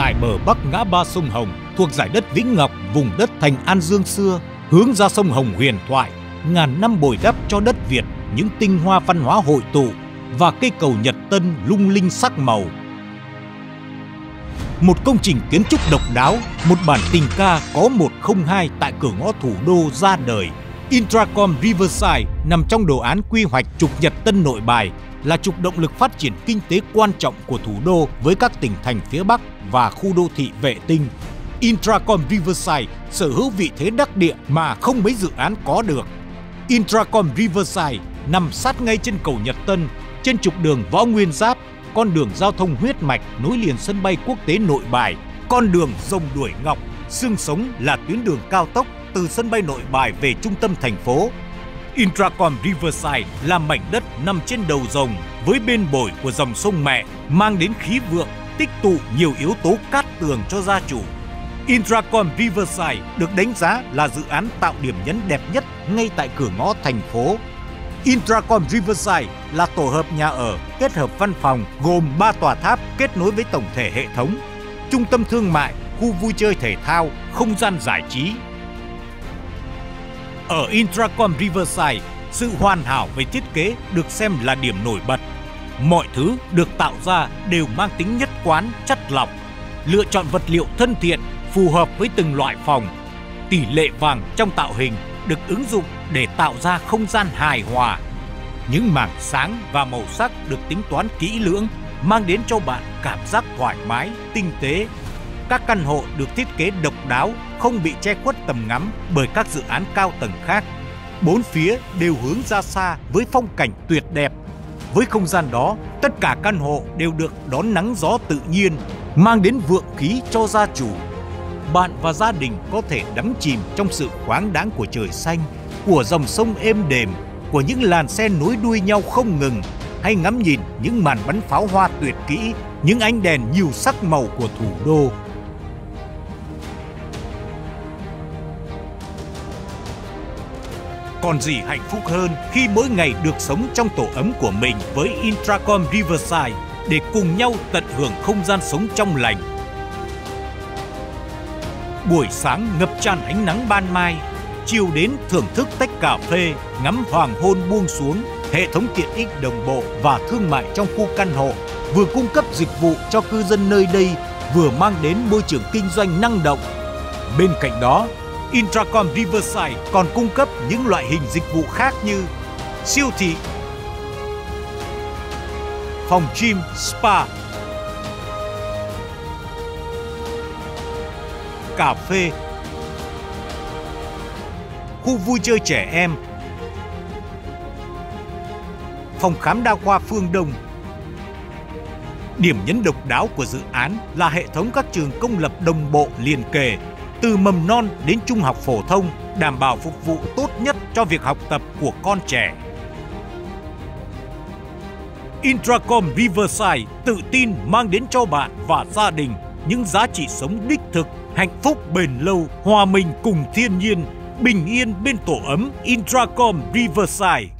tại bờ bắc ngã ba sông Hồng thuộc dải đất Vĩnh Ngọc, vùng đất thành An Dương xưa, hướng ra sông Hồng huyền thoại, ngàn năm bồi đắp cho đất Việt những tinh hoa văn hóa hội tụ và cây cầu Nhật Tân lung linh sắc màu. Một công trình kiến trúc độc đáo, một bản tình ca có 102 tại cửa ngõ thủ đô ra đời. Intracom Riverside nằm trong đồ án quy hoạch trục Nhật Tân Nội Bài, là trục động lực phát triển kinh tế quan trọng của thủ đô với các tỉnh thành phía Bắc và khu đô thị vệ tinh. Intracom Riverside sở hữu vị thế đắc địa mà không mấy dự án có được. Intracom Riverside nằm sát ngay trên cầu Nhật Tân, trên trục đường Võ Nguyên Giáp, con đường giao thông huyết mạch nối liền sân bay quốc tế Nội Bài, con đường Rồng Đuổi Ngọc, xương sống là tuyến đường cao tốc từ sân bay Nội Bài về trung tâm thành phố. Intracom Riverside là mảnh đất nằm trên đầu rồng với bên bồi của dòng sông mẹ, mang đến khí vượng, tích tụ nhiều yếu tố cát tường cho gia chủ. Intracom Riverside được đánh giá là dự án tạo điểm nhấn đẹp nhất ngay tại cửa ngõ thành phố. Intracom Riverside là tổ hợp nhà ở kết hợp văn phòng gồm 3 tòa tháp kết nối với tổng thể hệ thống, trung tâm thương mại, khu vui chơi thể thao, không gian giải trí. Ở Intracom Riverside, sự hoàn hảo về thiết kế được xem là điểm nổi bật. Mọi thứ được tạo ra đều mang tính nhất quán, chắt lọc, lựa chọn vật liệu thân thiện, phù hợp với từng loại phòng. Tỷ lệ vàng trong tạo hình được ứng dụng để tạo ra không gian hài hòa. Những mảng sáng và màu sắc được tính toán kỹ lưỡng, mang đến cho bạn cảm giác thoải mái, tinh tế. Các căn hộ được thiết kế độc đáo, không bị che khuất tầm ngắm bởi các dự án cao tầng khác. Bốn phía đều hướng ra xa với phong cảnh tuyệt đẹp. Với không gian đó, tất cả căn hộ đều được đón nắng gió tự nhiên, mang đến vượng khí cho gia chủ. Bạn và gia đình có thể đắm chìm trong sự khoáng đáng của trời xanh, của dòng sông êm đềm, của những làn xe nối đuôi nhau không ngừng, hay ngắm nhìn những màn bắn pháo hoa tuyệt kỹ, những ánh đèn nhiều sắc màu của thủ đô. Còn gì hạnh phúc hơn khi mỗi ngày được sống trong tổ ấm của mình với Intracom Riverside để cùng nhau tận hưởng không gian sống trong lành. Buổi sáng ngập tràn ánh nắng ban mai, chiều đến thưởng thức tách cà phê, ngắm hoàng hôn buông xuống. Hệ thống tiện ích đồng bộ và thương mại trong khu căn hộ vừa cung cấp dịch vụ cho cư dân nơi đây, vừa mang đến môi trường kinh doanh năng động. Bên cạnh đó, Intracom Riverside còn cung cấp những loại hình dịch vụ khác như siêu thị, phòng gym, spa, cà phê, khu vui chơi trẻ em, phòng khám đa khoa Phương Đông. Điểm nhấn độc đáo của dự án là hệ thống các trường công lập đồng bộ liền kề, từ mầm non đến trung học phổ thông, đảm bảo phục vụ tốt nhất cho việc học tập của con trẻ. Intracom Riverside tự tin mang đến cho bạn và gia đình những giá trị sống đích thực, hạnh phúc bền lâu, hòa mình cùng thiên nhiên, bình yên bên tổ ấm Intracom Riverside.